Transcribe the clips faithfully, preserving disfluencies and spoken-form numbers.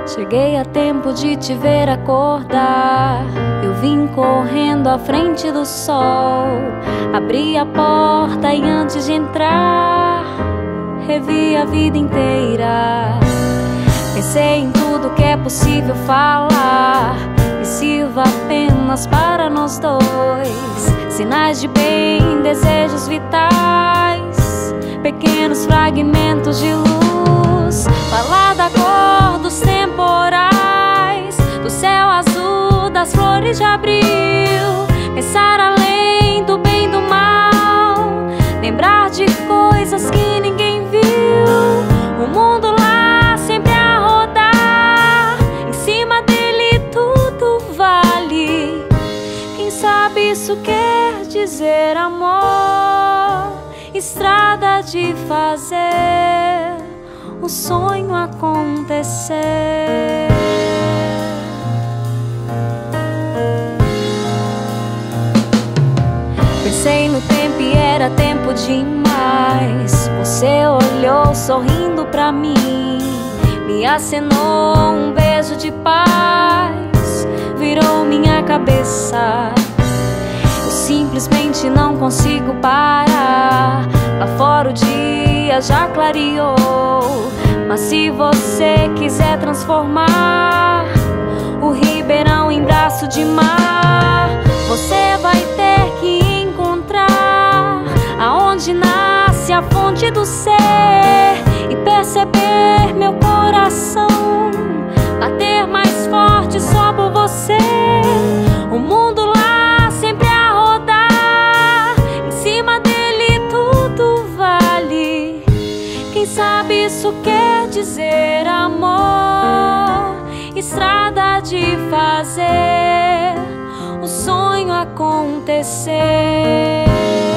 Cheguei a tempo de te ver acordar. Eu vim correndo à frente do sol. Abri a porta e antes de entrar, revi a vida inteira. Pensei em tudo que é possível falar e sirva apenas para nós dois. Sinais de bem, desejos vitais, pequenos fragmentos de luz. Falar da cor dos temporais, do céu azul, das flores de abril. Pensar além do bem e do mal, lembrar de coisas que ninguém viu. O mundo lá sempre a rodar, em cima dele tudo vale. Quem sabe isso quer dizer amor, estrada de fazer o sonho acontecer. Pensei no tempo e era tempo demais. Você olhou sorrindo pra mim, me acenou um beijo de paz, virou minha cabeça. Eu simplesmente não consigo parar. Lá fora o dia já clareou, mas se você quiser transformar o Ribeirão em braço de mar, você vai ter que encontrar aonde nasce a fonte do ser e perceber meu coração bater mais forte só por você. O mundo lá sempre a rodar, em cima dele tudo vale. Quem sabe isso quer dizer amor, estrada de fazer o sonho acontecer.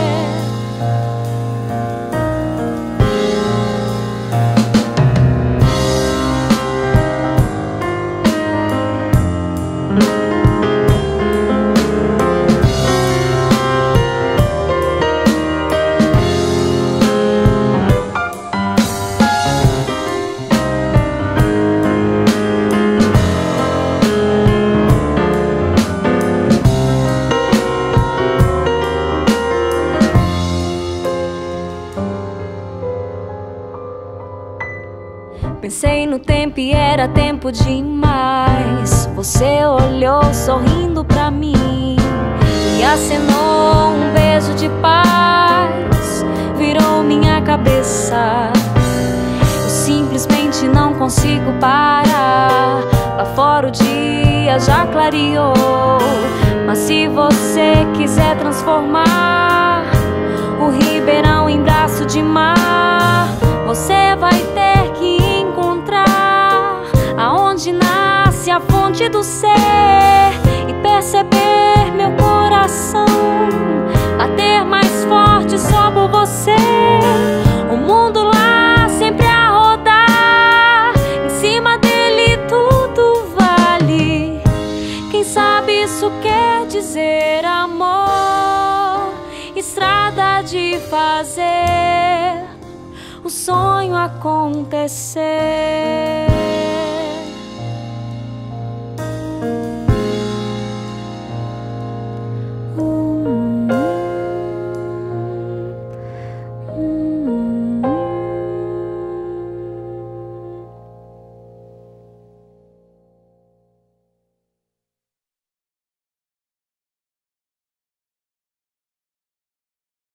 Pensei no tempo e era tempo demais. Você olhou sorrindo pra mim, me acenou um beijo de paz, virou minha cabeça. Eu simplesmente não consigo parar. Lá fora o dia já clareou, mas se você quiser transformar o Ribeirão em braço de mar, você vai ter que encontrar aonde nasce a fonte do ser e perceber meu coração bater mais forte só por você. O mundo lá sempre a rodar, em cima dele tudo vale. Quem sabe isso quer dizer amor, estrada de fazer o sonho acontecer.